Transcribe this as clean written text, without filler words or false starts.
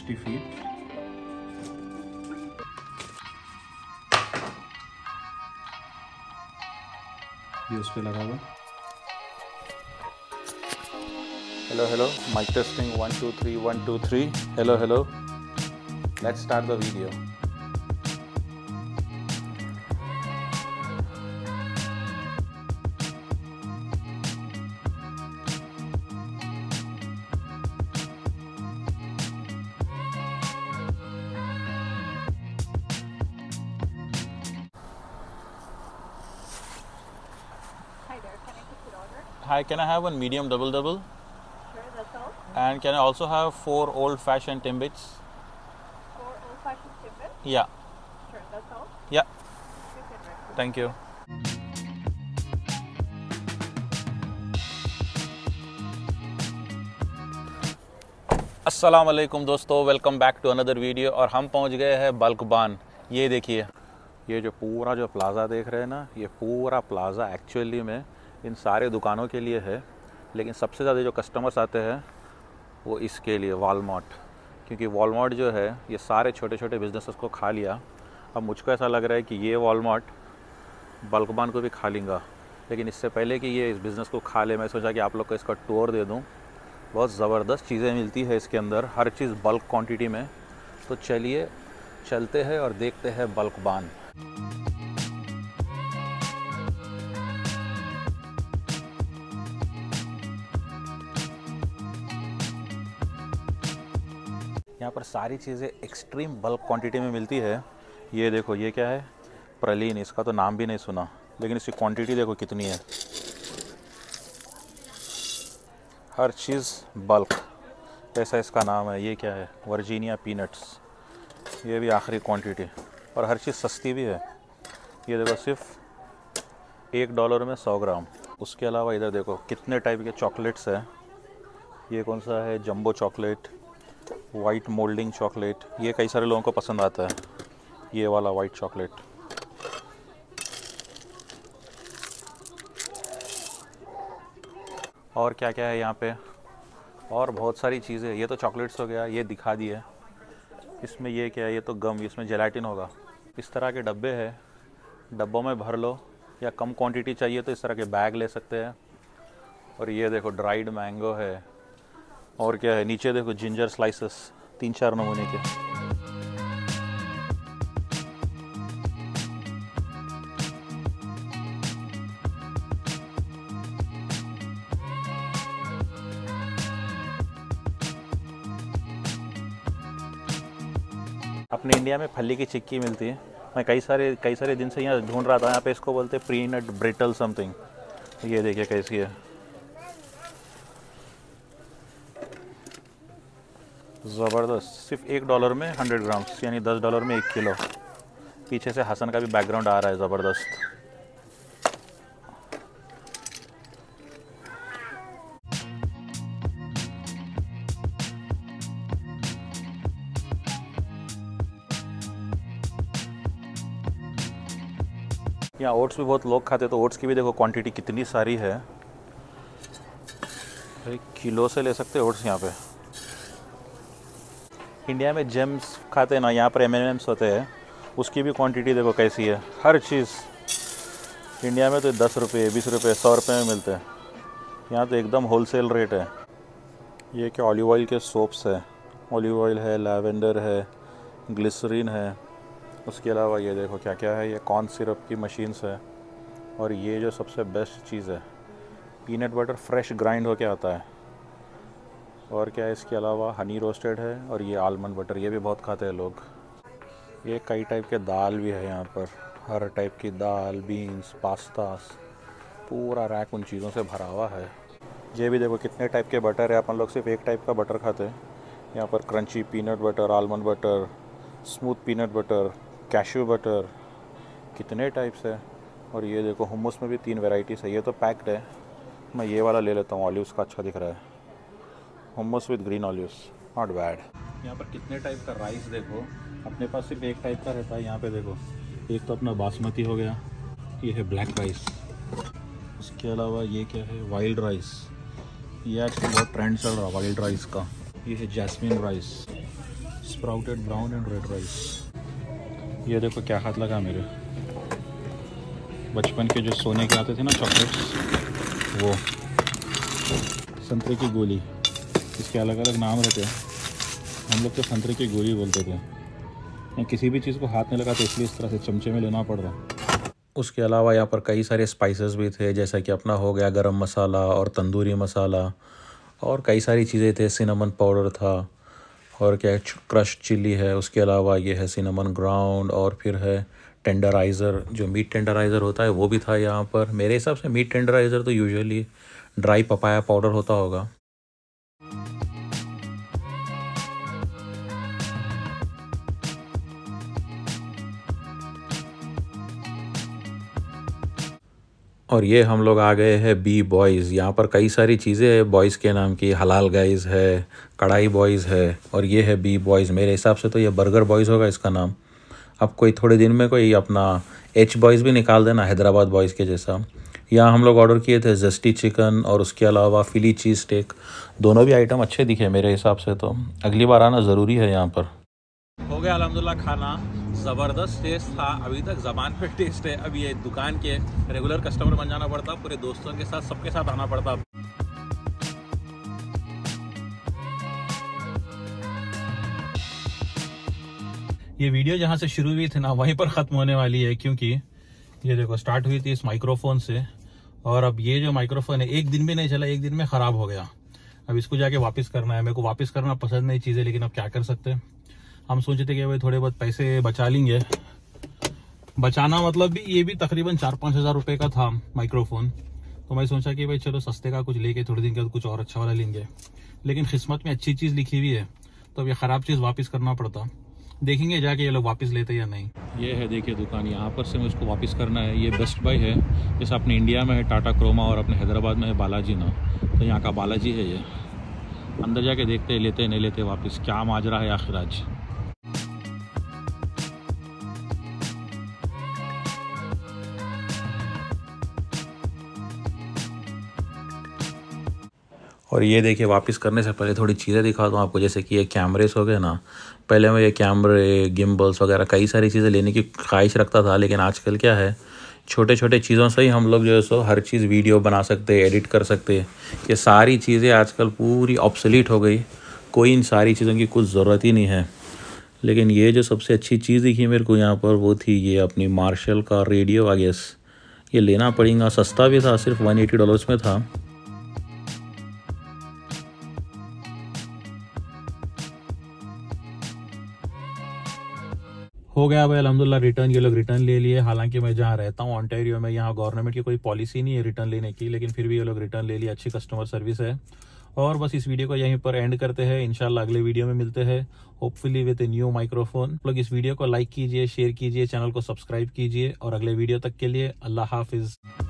60 feet. ये उस पे लगा हुआ। Hello mic testing 1 2 3 1 2 3 hello let's start the video. Hi, can I have one medium double? Sure, that's all. And can I also have 4 old-fashioned Timbits? 4 old-fashioned Timbits? Yeah. Sure, that's all. Yeah. Two Timbits. Thank you. अस्सलाम वालेकुम दोस्तों, welcome back to another video. और हम पहुंच गए हैं बल्कबान। ये देखिए, ये जो पूरा जो प्लाज़ा देख रहे हैं ना, ये पूरा प्लाज़ा एक्चुअली में इन सारे दुकानों के लिए है, लेकिन सबसे ज़्यादा जो कस्टमर्स आते हैं वो इसके लिए वॉलमार्ट, क्योंकि वॉलमार्ट जो है ये सारे छोटे छोटे बिजनेसेस को खा लिया। अब मुझको ऐसा लग रहा है कि ये वॉलमार्ट बल्कबान को भी खा लेगा, लेकिन इससे पहले कि ये इस बिज़नेस को खा ले, मैं सोचा कि आप लोग को इसका टूर दे दूँ। बहुत ज़बरदस्त चीज़ें मिलती है इसके अंदर, हर चीज़ बल्क क्वांटिटी में। तो चलिए चलते हैं और देखते हैं बल्कबान। यहाँ पर सारी चीज़ें एक्सट्रीम बल्क क्वांटिटी में मिलती है। ये देखो, ये क्या है, प्रलीन, इसका तो नाम भी नहीं सुना, लेकिन इसकी क्वांटिटी देखो कितनी है। हर चीज़ बल्क, ऐसा इसका नाम है। ये क्या है, वर्जीनिया पीनट्स, ये भी आखिरी क्वांटिटी, और हर चीज़ सस्ती भी है। ये देखो सिर्फ $1 में 100 ग्राम। उसके अलावा इधर देखो कितने टाइप के चॉकलेट्स हैं। ये कौन सा है, jumbo chocolate, white moulding chocolate, ये कई सारे लोगों को पसंद आता है, ये वाला वाइट चॉकलेट। और क्या क्या है यहाँ पे, और बहुत सारी चीज़ें। ये तो चॉकलेट्स हो गया, ये दिखा दिए। इसमें ये क्या है, ये तो गम, इसमें जेलाटिन होगा। इस तरह के डब्बे हैं, डब्बों में भर लो, या कम क्वांटिटी चाहिए तो इस तरह के बैग ले सकते हैं। और ये देखो ड्राइड मैंगो है, और क्या है, नीचे देखो जिंजर स्लाइसेस, 3-4 नमूने के। अपने इंडिया में फली की चिक्की मिलती है। मैं कई सारे दिन से यहाँ ढूंढ रहा था। यहाँ पे इसको बोलते हैं पीनट ब्रिटल समथिंग। ये देखिए कैसी है, ज़बरदस्त। सिर्फ $1 में 100 ग्राम, यानी $10 में 1 किलो। पीछे से हसन का भी बैकग्राउंड आ रहा है, ज़बरदस्त। यहाँ ओट्स भी बहुत लोग खाते, तो ओट्स की भी देखो क्वांटिटी कितनी सारी है। 1 किलो से ले सकते हैं ओट्स यहाँ पे। इंडिया में जेम्स खाते हैं ना, यहाँ पर M&M's होते हैं, उसकी भी क्वांटिटी देखो कैसी है। हर चीज़ इंडिया में तो 10 रुपये, 20 रुपये, 100 रुपये में मिलते हैं, यहाँ तो एकदम होलसेल रेट है। ये क्या, ऑलिव ऑयल के सोप्स है, ऑलिव ऑयल है, लैवेंडर है, ग्लिसरीन है। उसके अलावा ये देखो क्या क्या है, ये कॉर्न सिरप की मशीन्स है। और ये जो सबसे बेस्ट चीज़ है, पीनट बटर फ्रेश ग्राइंड होके आता है। और क्या है, इसके अलावा हनी रोस्टेड है, और ये आलमंड बटर, ये भी बहुत खाते हैं लोग। ये कई टाइप के दाल भी है यहाँ पर, हर टाइप की दाल, बीन्स, पास्तास, पूरा रैक उन चीज़ों से भरा हुआ है। ये भी देखो कितने टाइप के बटर है। अपन लोग सिर्फ एक टाइप का बटर खाते हैं, यहाँ पर crunchy peanut butter, almond butter, smooth peanut butter, cashew butter, कितने टाइप्स है। और ये देखो हुम्मस में भी 3 वैरायटीज़ है। ये तो पैक्ड है, मैं ये वाला ले लेता हूँ, ऑलिव्स का अच्छा दिख रहा है। Hummus with green olives, not bad. यहाँ पर कितने टाइप का राइस देखो, अपने पास सिर्फ एक टाइप का रहता है। यहाँ पे देखो, एक तो अपना बासमती हो गया, ये है ब्लैक राइस। उसके अलावा ये क्या है, वाइल्ड राइस, ये आजकल बहुत ट्रेंड चल रहा है वाइल्ड राइस का। ये है jasmine rice, sprouted brown and red rice. ये देखो क्या हाथ लगा मेरे, बचपन के जो सोने के आते थे ना चॉकलेट्स, वो संतरे की गोली, इसके अलग अलग नाम रहते हैं, हम लोग तो संतरे की गोली बोलते थे। मैं किसी भी चीज़ को हाथ में लगाते इसलिए इस तरह से चमचे में लेना पड़ रहा। उसके अलावा यहाँ पर कई सारे स्पाइसेस भी थे, जैसा कि अपना हो गया गरम मसाला और तंदूरी मसाला, और कई सारी चीज़ें थे, सिनेमन पाउडर था, और क्या क्रश चिल्ली है, उसके अलावा ये है सिनेमन ग्राउंड, और फिर है टेंडराइज़र, जो मीट टेंडराइज़र होता है वो भी था यहाँ पर। मेरे हिसाब से मीट टेंडराइज़र तो यूजुअली ड्राई पपाया पाउडर होता होगा। और ये हम लोग आ गए हैं बी बॉयज़। यहाँ पर कई सारी चीज़ें हैं बॉयज़ के नाम की, हलाल गाइज़ है, कढ़ाई बॉयज़ है, और ये है बी बॉयज़। मेरे हिसाब से तो ये बर्गर बॉयज़ होगा इसका नाम। अब कोई थोड़े दिन में कोई अपना एच बॉयज़ भी निकाल देना, हैदराबाद बॉयज़ के जैसा। यहाँ हम लोग ऑर्डर किए थे जस्टी चिकन और उसके अलावा फिली चीज़ स्टेक। दोनों भी आइटम अच्छे दिखे मेरे हिसाब से, तो अगली बार आना ज़रूरी है यहाँ पर। हो गया अल्हम्दुलिल्लाह खाना, ज़बरदस्त टेस्ट था, अभी तक ज़बान पे टेस्ट है। अब ये दुकान के रेगुलर कस्टमर बन जाना पड़ता, पूरे दोस्तों के साथ सबके साथ आना पड़ता। ये वीडियो जहाँ से शुरू हुई थी ना वहीं पर ख़त्म होने वाली है, क्योंकि ये देखो स्टार्ट हुई थी इस माइक्रोफोन से, और अब ये जो माइक्रोफोन है एक दिन भी नहीं चला, एक दिन में ख़राब हो गया। अब इसको जाके वापस करना है। मेरे को वापस करना पसंद नहीं चीज़ें, लेकिन अब क्या कर सकते हैं। हम सोचे थे कि भाई थोड़े बहुत पैसे बचा लेंगे। बचाना मतलब भी ये भी तकरीबन 4-5 हज़ार रुपये का था माइक्रोफोन, तो मैं सोचा कि भाई चलो सस्ते का कुछ लेके थोड़े दिन के बाद कुछ और अच्छा वाला लेंगे। लेकिन किस्मत में अच्छी चीज़ लिखी हुई है, तो अब ये ख़राब चीज़ वापस करना पड़ता। देखेंगे जाके ये लोग वापस लेते या नहीं। ये है देखिए दुकान, यहाँ पर से मुझको वापस करना है। ये बेस्ट बाय है, जैसे अपने इंडिया में है टाटा क्रोमा और अपने हैदराबाद में है बालाजी ना, तो यहाँ का बालाजी है। ये अंदर जाके देखते हैं लेते नहीं लेते वापस, क्या माजरा है आखिर आज। और ये देखिए वापस करने से पहले थोड़ी चीज़ें दिखाता हूँ आपको, जैसे कि ये कैमरेस हो गए ना। पहले मैं ये कैमरे, गिम्बल्स वगैरह कई सारी चीज़ें लेने की ख्वाहिश रखता था, लेकिन आजकल क्या है, छोटे छोटे चीज़ों से ही हम लोग जो है सो हर चीज़ वीडियो बना सकते हैं, एडिट कर सकते हैं। ये सारी चीज़ें आजकल पूरी ऑब्सोलीट हो गई, कोई इन सारी चीज़ों की कुछ ज़रूरत ही नहीं है। लेकिन ये जो सबसे अच्छी चीज़ दिखी मेरे को यहाँ पर, वो थी ये अपनी मार्शल का रेडियो। आई गेस ये लेना पड़ेगा, सस्ता भी था, सिर्फ $180 में था। हो गया भाई अल्हम्दुलिल्लाह रिटर्न। ये लोग रिटर्न ले लिए। हालांकि मैं जहाँ रहता हूँ ऑन्टेरियो में, यहाँ गवर्नमेंट की कोई पॉलिसी नहीं है रिटर्न लेने की, लेकिन फिर भी ये लोग रिटर्न ले लिए। अच्छी कस्टमर सर्विस है। और बस इस वीडियो को यहीं पर एंड करते हैं। इंशाल्लाह अगले वीडियो में मिलते हैं, hopefully with a new microphone. लोग इस वीडियो को लाइक कीजिए, शेयर कीजिए, चैनल को सब्सक्राइब कीजिए, और अगले वीडियो तक के लिए अल्लाह हाफिज़।